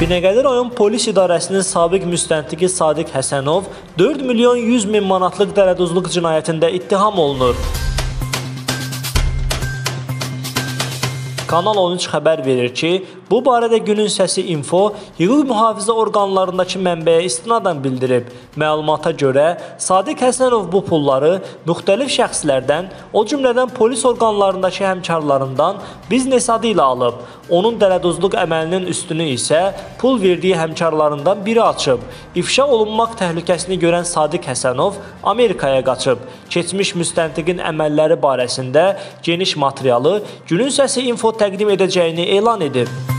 Binəqədi rayon polis idarəsinin sabiq müstəntiqi Sadiq Həsənov 4 milyon 100 min manatlıq dələduzluq cinayətində ittiham olunur. Kanal 13 xəbər verir ki, bu barədə Günün Səsi Info hüquq mühafizə orqanlarındakı mənbəyə istinadən bildirib. Məlumata görə, Sadiq Həsənov bu pulları müxtəlif şəxslərdən, o cümlədən polis orqanlarındakı həmkarlarından biznes adı ilə alıb. Onun dələduzluq əməlinin üstünü isə pul verdiyi həmkarlarından biri açıb. İfşa olunmaq təhlükəsini görən Sadiq Həsənov Amerikaya qaçıb. Keçmiş müstəntiqin əməlləri barəsində geniş materialı Günün Səsi Info təqdim edəcəyini elan edib.